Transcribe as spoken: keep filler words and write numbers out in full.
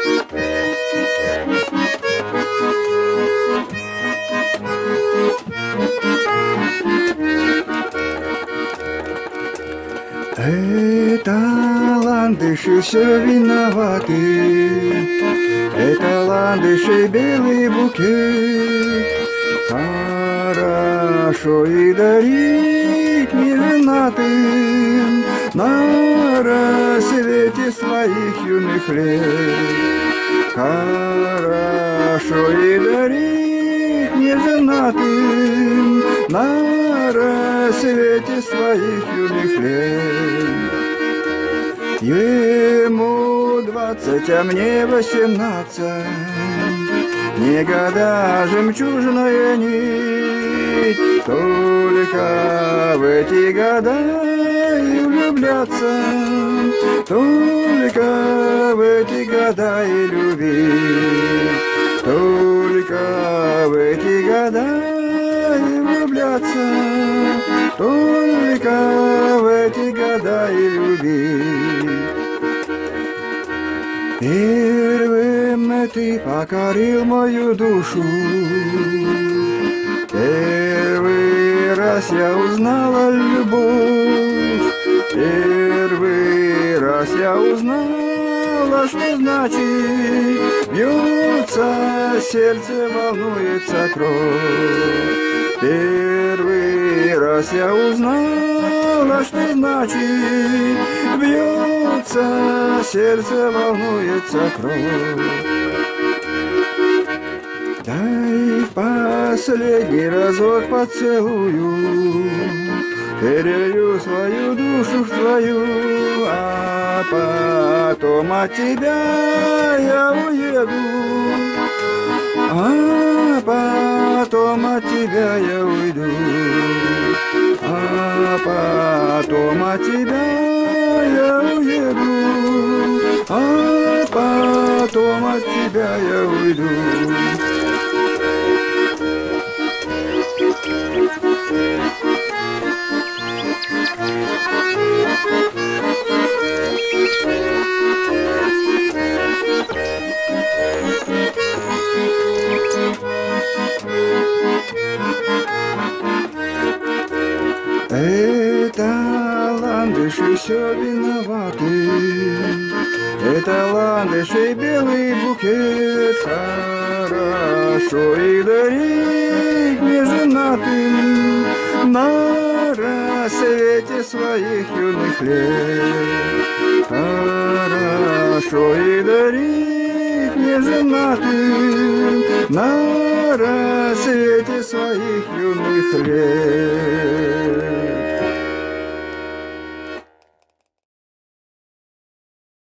Это ландыши все виноваты, это ландыши белый букет. Хорошо и дарить неженатым на рассвете своих юных лет. Хорошо и дарить неженатым на рассвете своих юных лет. Ему двадцать, а мне восемнадцать, не года жемчужная нить, только в эти года и влюбляться, только в эти года и любить, только в эти года и влюбляться, только в эти года и любить. Первым ты покорил мою душу, первый раз я узнала любовь, первый раз я узнала, что значит бьется сердце, волнуется кровь. Первый раз я узнала, что значит бьется сердце, волнуется кровь. Дай в последний разок поцелую, перелью свою душу в твою, а потом от тебя я уеду, а потом от тебя я уйду, а потом от тебя я уеду, а потом от тебя я уйду. Это ландыши все виноваты, это ландыши белый букет. Хорошо и дарить неженатым на рассвете своих юных лет. Хорошо и дарить неженатым на рассвете своих юных лет.